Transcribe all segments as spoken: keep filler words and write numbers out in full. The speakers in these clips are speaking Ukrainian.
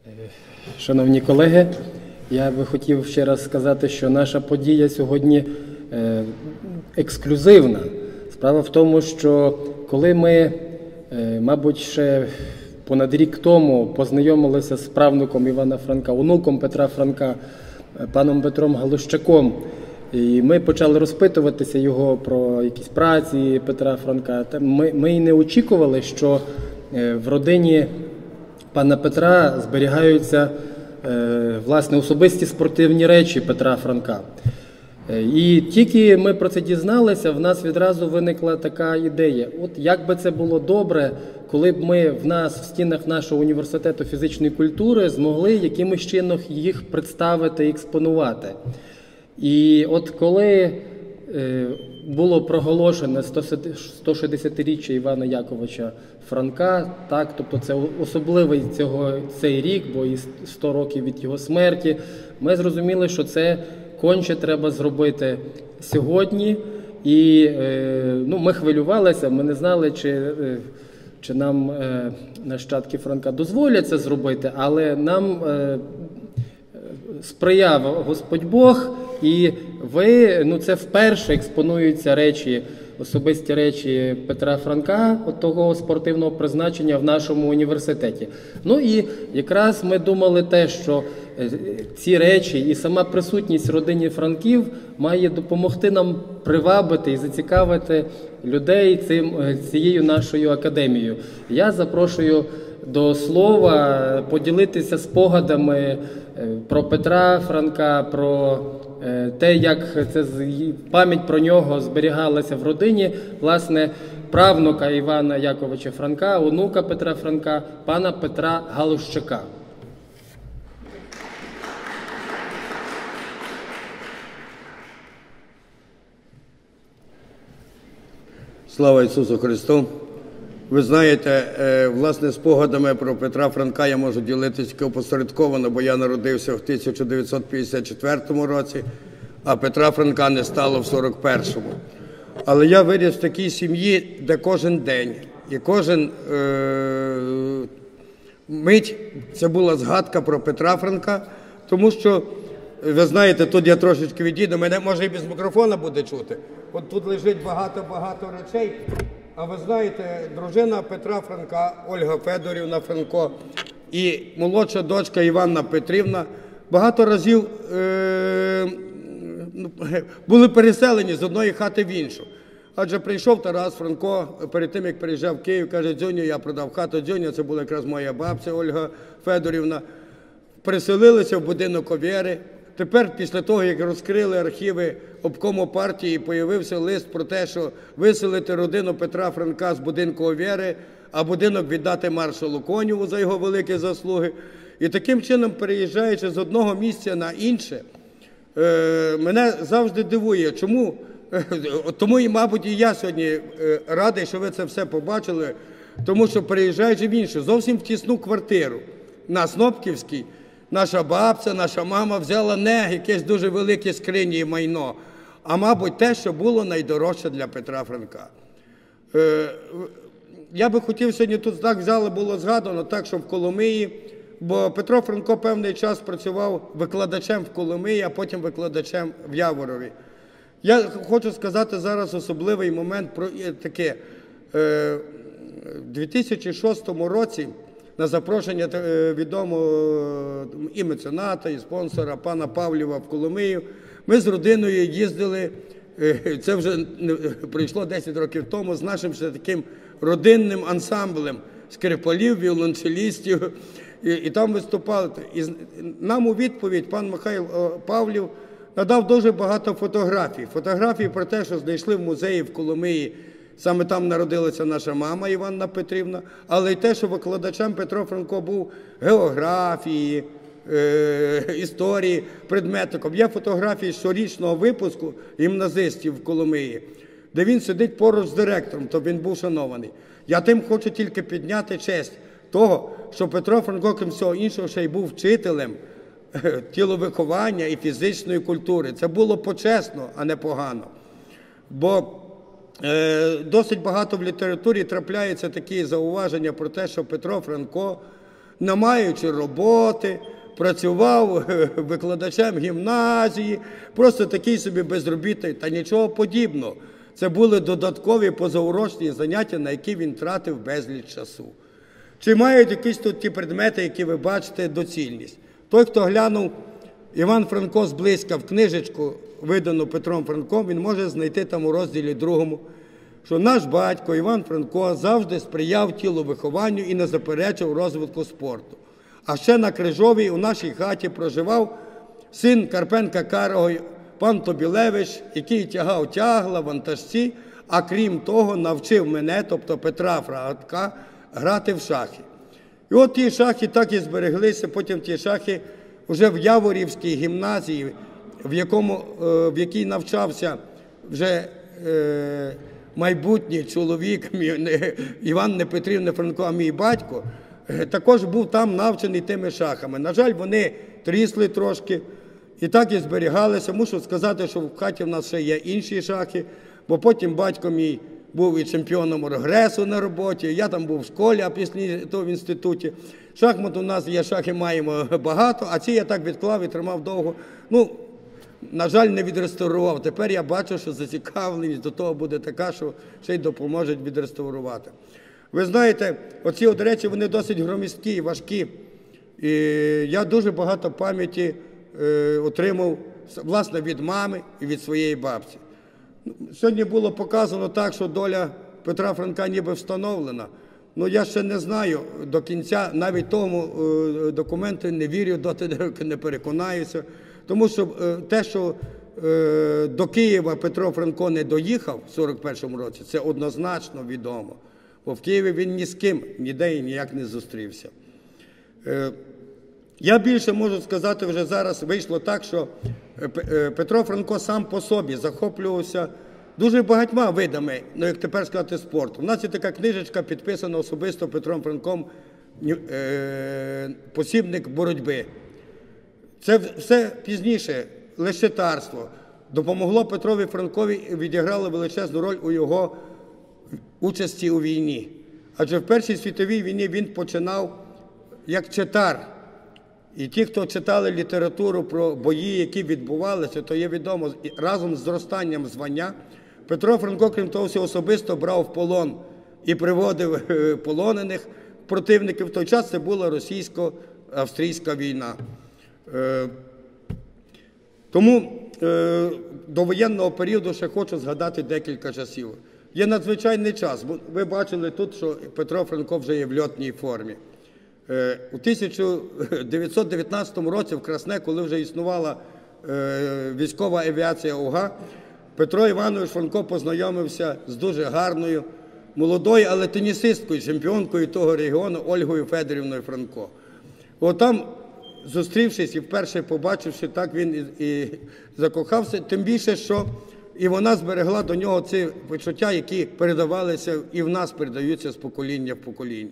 Шановні колеги, я би хотів ще раз сказати, що наша подія сьогодні ексклюзивна. Справа в тому, що коли ми, мабуть, ще понад рік тому познайомилися з правнуком Івана Франка, онуком Петра Франка, паном Петром Галущаком, і ми почали розпитуватися його про якісь праці Петра Франка, ми, ми і не очікували, що в родині пана Петра зберігаються, власне, особисті спортивні речі Петра Франка. І тільки ми про це дізналися, в нас відразу виникла така ідея. От як би це було добре, коли б ми в нас, в стінах нашого університету фізичної культури, змогли якимось чином їх представити і експонувати. І от коли було проголошено сто шістдесятиріччя Івана Яковича Франка, так, тобто це особливий цього, цей рік, бо і сто років від його смерті, ми зрозуміли, що це конче треба зробити сьогодні. І ну, ми хвилювалися, ми не знали, чи, чи нам нащадки Франка дозволять це зробити, але нам сприяв Господь Бог, і ви, ну це вперше експонуються речі, особисті речі Петра Франка, от того спортивного призначення в нашому університеті. Ну і якраз ми думали те, що ці речі і сама присутність родини Франків має допомогти нам привабити і зацікавити людей цим, цією нашою академією. Я запрошую до слова поділитися спогадами про Петра Франка, про те, як це, пам'ять про нього зберігалася в родині, власне, правнука Івана Яковича Франка, онука Петра Франка, пана Петра Галущака. Слава Ісусу Христу! Ви знаєте, власне, спогадами про Петра Франка я можу ділитися опосередковано, бо я народився в тисяча дев'ятсот п'ятдесят четвертому році, а Петра Франка не стало в сорок першому. Але я виріс в такій сім'ї, де кожен день і кожен е- мить це була згадка про Петра Франка, тому що, ви знаєте, тут я трошечки відійду, мене може і без мікрофона буде чути. От тут лежить багато-багато речей. А ви знаєте, дружина Петра Франка, Ольга Федорівна Франко, і молодша дочка Іванна Петрівна багато разів е- були переселені з одної хати в іншу. Адже прийшов Тарас Франко, перед тим, як приїжджав в Київ, каже: «Дзьоню, я продав хату». Дзьоня, це була якраз моя бабця Ольга Федорівна. Переселилися в будинок Овєри. Тепер, після того, як розкрили архіви обкому партії, появився лист про те, що виселити родину Петра Франка з будинку Овєри, а будинок віддати маршалу Конєву за його великі заслуги. І таким чином, переїжджаючи з одного місця на інше, мене завжди дивує, чому, тому, і, мабуть, і я сьогодні радий, що ви це все побачили, тому що, переїжджаючи в іншу, зовсім в тісну квартиру на Снопківській, наша бабця, наша мама взяла не якесь дуже велике скрині і майно, а, мабуть, те, що було найдорожче для Петра Франка. Я би хотів сьогодні, тут так взяли, було згадано, так, що в Коломиї, бо Петро Франко певний час працював викладачем в Коломиї, а потім викладачем в Яворові. Я хочу сказати зараз особливий момент про таке. В дві тисячі шостому році на запрошення відомого і мецената, і спонсора пана Павлєва в Коломию ми з родиною їздили, це вже пройшло десять років тому, з нашим ще таким родинним ансамблем скрипалів, віолончелістів, і, і там виступали. І нам у відповідь пан Михайло Павлів надав дуже багато фотографій. Фотографій про те, що знайшли в музеї в Коломиї. Саме там народилася наша мама Іванна Петрівна, але й те, що викладачем Петро Франко був географії, е- історії, предметником. Є фотографії щорічного випуску гімназистів в Коломиї, де він сидить поруч з директором, то він був шанований. Я тим хочу тільки підняти честь того, що Петро Франко, крім всього іншого, ще й був вчителем тіловиховання і фізичної культури. Це було почесно, а не погано. Бо е, досить багато в літературі трапляється такі зауваження про те, що Петро Франко не маючи роботи, працював викладачем гімназії, просто такий собі безробітний, та нічого подібного. Це були додаткові позаурочні заняття, на які він тратив безліч часу. Чи мають якісь тут ті предмети, які ви бачите, доцільність? Той, хто глянув Іван Франко зблизька в книжечку, видану Петром Франком, він може знайти там у розділі другому, що наш батько Іван Франко завжди сприяв тіловихованню і не заперечив розвитку спорту. А ще на Крижовій у нашій хаті проживав син Карпенка Карого, пан Тобілевич, який тягав тягла, вантажці, а крім того навчив мене, тобто Петра Франка, грати в шахи. І от ті шахи так і збереглися, потім ті шахи вже в Яворівській гімназії, в, якому, в якій навчався вже е, майбутній чоловік Іванни Петрівни Франко, а мій батько, також був там навчений тими шахами. На жаль, вони трісли трошки і так і зберігалися. Мушу сказати, що в хаті в нас ще є інші шахи, бо потім батько мій був і чемпіоном регресу на роботі, я там був в школі, а після того в інституті. Шахмат у нас є, шахи маємо багато, а ці я так відклав і тримав довго. Ну, на жаль, не відреставрував. Тепер я бачу, що зацікавленість до того буде така, що ще й допоможуть відреставрувати. Ви знаєте, оці от речі, вони досить громісткі і важкі. І я дуже багато пам'яті е, отримав, власне, від мами і від своєї бабці. Сьогодні було показано так, що доля Петра Франка ніби встановлена. Ну, я ще не знаю до кінця, навіть тому е, документу не вірю, доти не переконаюся. Тому що е, те, що е, до Києва Петро Франко не доїхав в сорок першому році, це однозначно відомо. Бо в Києві він ні з ким, ніде і ніяк не зустрівся. Е, я більше можу сказати, вже зараз вийшло так, що Петро Франко сам по собі захоплювався дуже багатьма видами, ну, як тепер сказати, спорту. У нас є така книжечка, підписана особисто Петром Франком, е, «Посібник боротьби». Це все пізніше, лещетарство, допомогло Петрові Франкові, відіграло величезну роль у його участі у війні. Адже в Першій світовій війні він починав як читар. І ті, хто читали літературу про бої, які відбувалися, то є відомо, разом з зростанням звання Петро Франко, крім того, особисто брав в полон і приводив полонених противників. В той час це була російсько-австрійська війна. Тому до воєнного періоду ще хочу згадати декілька часів. Є надзвичайний час. Ви бачили тут, що Петро Франко вже є в льотній формі. У тисяча дев'ятсот дев'ятнадцятому році в Красне, коли вже існувала військова авіація УГА, Петро Іванович Франко познайомився з дуже гарною, молодою, але тенісисткою, чемпіонкою того регіону Ольгою Федорівною Франко. От там, зустрівшись і вперше побачивши, так він і, і закохався, тим більше, що і вона зберегла до нього ці почуття, які передавалися і в нас передаються з покоління в покоління.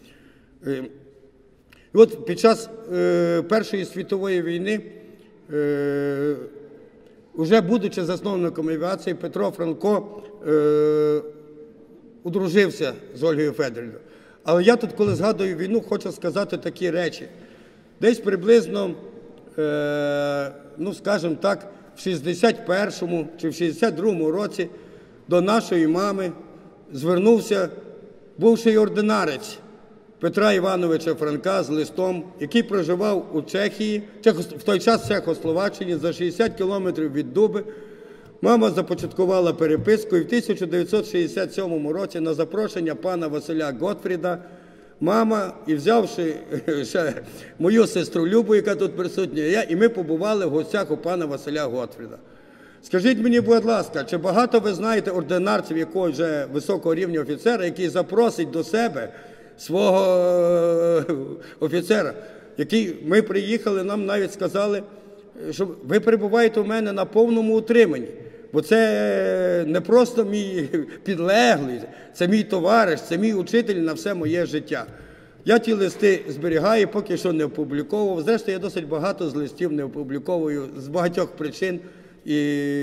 І от під час е, Першої світової війни, е, вже будучи засновником авіації, Петро Франко е, одружився з Ольгою Федорівною. Але я тут, коли згадую війну, хочу сказати такі речі. Десь приблизно, е, ну скажімо так, в шістдесят першому чи в шістдесят другому році до нашої мами звернувся бувший ординарець Петра Івановича Франка з листом, який проживав у Чехії, в той час в Чехословаччині, за шістдесят кілометрів від Дуби. Мама започаткувала переписку і в тисяча дев'ятсот шістдесят сьомому році на запрошення пана Василя Готфріда мама, і взявши ще мою сестру Любу, яка тут присутня, я, і ми побували в гостях у пана Василя Готфріда. Скажіть мені, будь ласка, чи багато ви знаєте ординарців якогось вже високого рівня офіцера, який запросить до себе свого офіцера, який, ми приїхали, нам навіть сказали, що ви перебуваєте у мене на повному утриманні, бо це не просто мій підлеглий, це мій товариш, це мій учитель на все моє життя. Я ті листи зберігаю, поки що не опубліковував. Зрештою, я досить багато з листів не опубліковую з багатьох причин і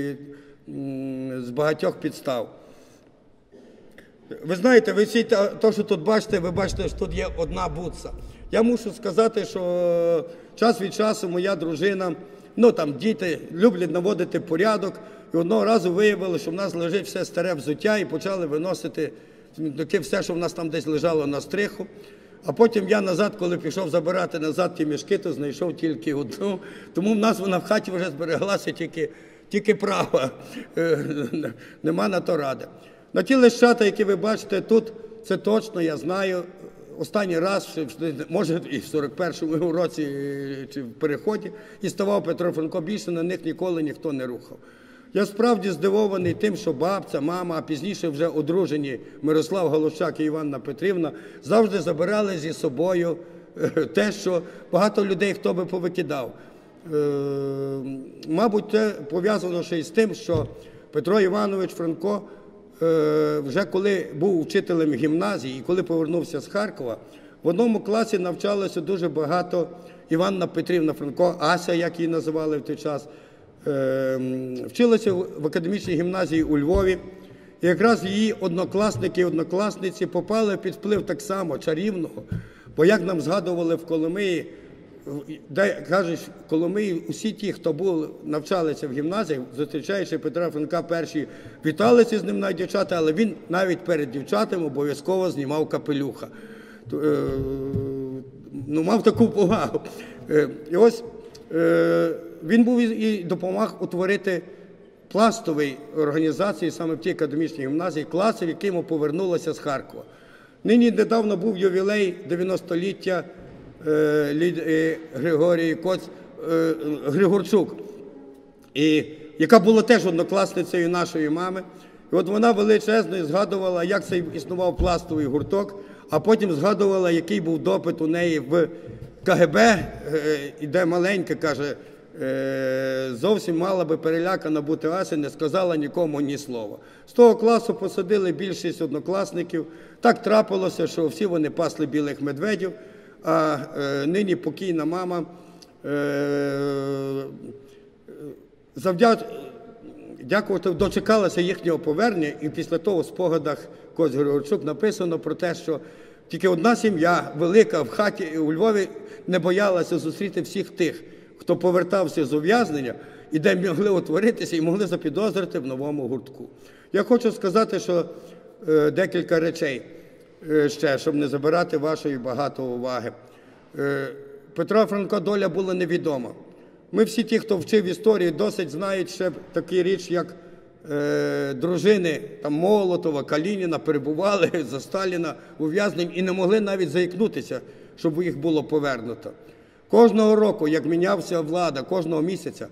з багатьох підстав. Ви знаєте, ви всі те, що тут бачите, ви бачите, що тут є одна бутса. Я мушу сказати, що час від часу моя дружина, ну там діти люблять наводити порядок, і одного разу виявили, що в нас лежить все старе взуття, і почали виносити таке все, що в нас там десь лежало на стриху. А потім я назад, коли пішов забирати назад ті мішки, то знайшов тільки одну. Тому в нас вона в хаті вже збереглася тільки, тільки права. Нема на то ради. На ті лещата, які ви бачите тут, це точно, я знаю, останній раз, може і в сорок першому році, чи в переході, і ставав Петро Франко, більше на них ніколи ніхто не рухав. Я справді здивований тим, що бабця, мама, а пізніше вже одружені Мирослав Галущак і Іванна Петрівна, завжди забирали зі собою те, що багато людей хто би повикидав. Мабуть, це пов'язано ще й з тим, що Петро Іванович Франко вже коли був вчителем гімназії і коли повернувся з Харкова, в одному класі навчалося дуже багато Іванна Петрівна Франко, Ася, як її називали в той час, вчилася в академічній гімназії у Львові. І якраз її однокласники і однокласниці попали під вплив так само чарівного, бо як нам згадували в Коломиї, де, кажуть, в Коломиї усі ті, хто був, навчалися в гімназіях, зустрічаючи Петра Франка, перші віталися з ним навіть дівчата, але він навіть перед дівчатами обов'язково знімав капелюха. Ну, мав таку повагу. І ось він був і допомагав утворити пластові організації саме в тій академічній гімназії, класи, в які йому повернулося з Харкова. Нині недавно був ювілей дев'яностоліття Григорії Коць, Григорчук, і, яка була теж однокласницею нашої мами. І от вона величезно згадувала, як це існував пластовий гурток, а потім згадувала, який був допит у неї в КГБ, іде маленька, каже, зовсім мала би перелякана бути Ася, не сказала нікому ні слова. З того класу посадили більшість однокласників. Так трапилося, що всі вони пасли білих медведів, а нині покійна мама дякувати, дочекалася їхнього повернення, і після того в спогадах Коць Григорчук написано про те, що тільки одна сім'я, велика, в хаті у Львові не боялася зустріти всіх тих, хто повертався з ув'язнення і де могли утворитися і могли запідозрити в новому гуртку. Я хочу сказати, що е, декілька речей е, ще, щоб не забирати вашої багато уваги. Е, Петра Франка доля була невідома. Ми всі ті, хто вчив історію, досить знають ще такі річ, як е, дружини там, Молотова, Калініна перебували за Сталіна ув'язненні і не могли навіть заікнутися, щоб їх було повернуто. Кожного року, як мінявся влада, кожного місяця,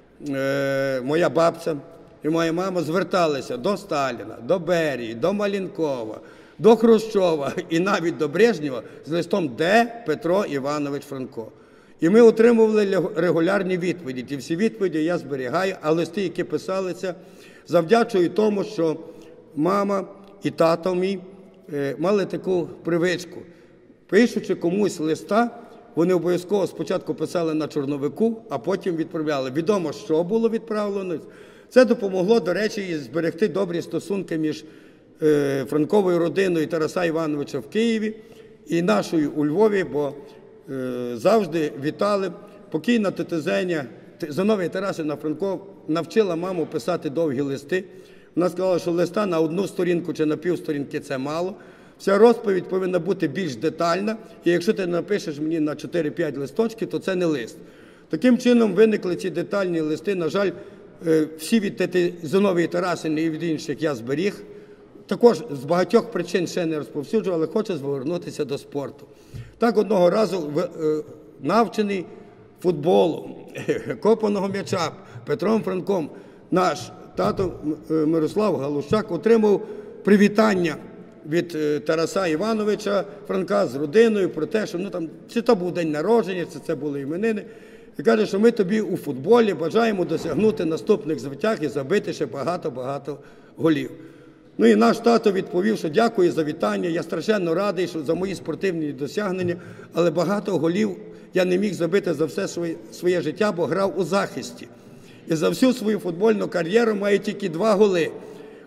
е, моя бабця і моя мама зверталися до Сталіна, до Берії, до Малінкова, до Хрущова і навіть до Брежнєва з листом «Де Петро Іванович Франко?». І ми отримували регулярні відповіді. Ті всі відповіді я зберігаю, а листи, які писалися, завдячую тому, що мама і тато мій е, мали таку привичку. Пишучи комусь листа, вони обов'язково спочатку писали на чорновику, а потім відправляли. Відомо, що було відправлено. Це допомогло, до речі, і зберегти добрі стосунки між е, Франковою родиною Тараса Івановича в Києві і нашою у Львові, бо е, завжди вітали. Покійна тетя Зеня, Зиновія Тарасівна Франко, навчила маму писати довгі листи. Вона сказала, що листа на одну сторінку чи на півсторінки – це мало. Вся розповідь повинна бути більш детальна, і якщо ти напишеш мені на чотири-п'ять листочків, то це не лист. Таким чином виникли ці детальні листи. На жаль, всі від тети Зиновії Тарасівни і від інших я зберіг. Також з багатьох причин ще не розповсюджував, але хочу звернутися до спорту. Так одного разу навчений футболу, копаного м'яча Петром Франком, наш тато Мирослав Галущак отримав привітання від Тараса Івановича Франка з родиною про те, що ну, там, чи то був день народження, чи це були іменини. І каже, що ми тобі у футболі бажаємо досягнути наступних звитяг і забити ще багато-багато голів. Ну і наш тато відповів, що дякую за вітання, я страшенно радий, що за мої спортивні досягнення, але багато голів я не міг забити за все своє, своє життя, бо грав у захисті. І за всю свою футбольну кар'єру маю тільки два голи.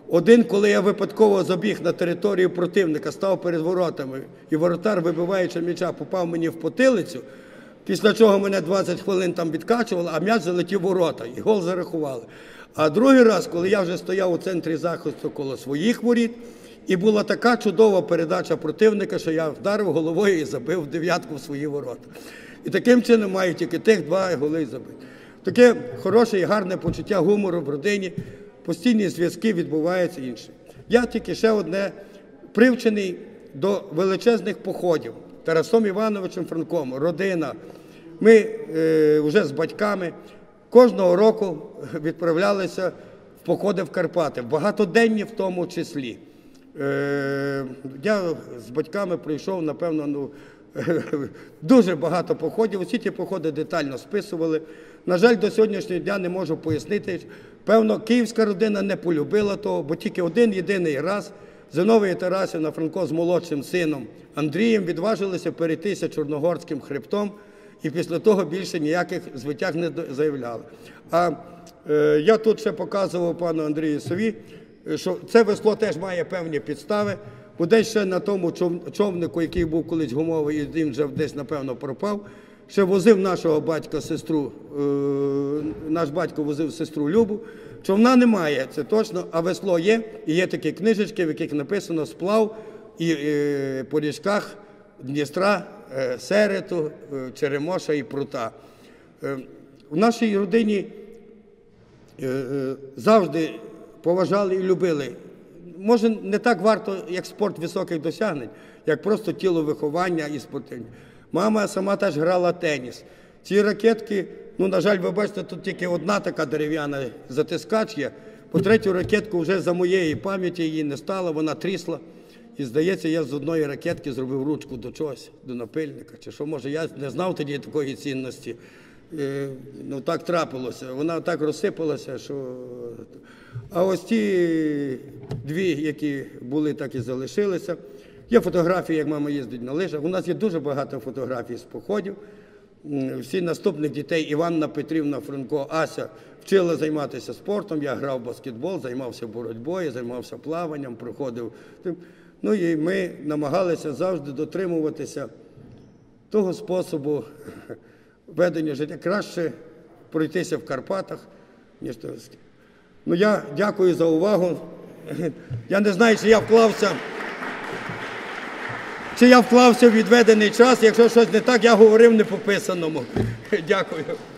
Один, коли я випадково забіг на територію противника, став перед воротами, і воротар, вибиваючи м'яча, попав мені в потилицю, після чого мене двадцять хвилин там відкачували, а м'яч залетів в ворота, і гол зарахували. А другий раз, коли я вже стояв у центрі захисту коло своїх воріт, і була така чудова передача противника, що я вдарив головою і забив дев'ятку в свої ворота. І таким чином маю тільки тих два голи забити. Таке хороше і гарне почуття гумору в родині, постійні зв'язки відбуваються інше. Я тільки ще одне, привчений до величезних походів. Тарасом Івановичем Франком, родина. Ми е, вже з батьками кожного року відправлялися в походи в Карпати, багатоденні в тому числі. Е, я з батьками пройшов, напевно, ну, дуже багато походів. Усі ті походи детально списували. На жаль, до сьогоднішнього дня не можу пояснити. Певно, київська родина не полюбила того, бо тільки один-єдиний раз Зиновій Тарасівна Франко з молодшим сином Андрієм відважилися перейтися Чорногорським хребтом, і після того більше ніяких звитяг не заявляли. А е, я тут ще показував пану Андрію Сові, що це весло теж має певні підстави, бо десь ще на тому човнику, який був колись гумовий, і він вже десь, напевно, пропав, ще возив нашого батька сестру, е, наш батько возив сестру Любу. Човна немає, це точно, а весло є, і є такі книжечки, в яких написано «Сплав» і е, по річках Дністра, е, Серету, е, Черемоша і Прута. Е, в нашій родині е, е, завжди поважали і любили. Може, не так варто, як спорт високих досягнень, як просто тіловиховання і спортивні. Мама сама теж грала теніс. Ці ракетки, ну, на жаль, ви бачите, тут тільки одна така дерев'яна затискач є. По третю ракетку вже за моєї пам'яті її не стало, вона трісла. І, здається, я з одної ракетки зробив ручку до чогось, до напильника. Чи що, може, я не знав тоді такої цінності. Е, ну, так трапилося. Вона так розсипалася, що... А ось ті дві, які були, так і залишилися. Є фотографії, як мама їздить на лижах. У нас є дуже багато фотографій з походів. Всі наступних дітей, Іванна Петрівна Франко, Ася, вчила займатися спортом. Я грав в баскетбол, займався боротьбою, займався плаванням, проходив. Ну і ми намагалися завжди дотримуватися того способу ведення життя. Краще пройтися в Карпатах, ніж то. Ну, я дякую за увагу. Я не знаю, чи я вклався, чи я вклався в відведений час. Якщо щось не так, я говорив не по писаному. Дякую.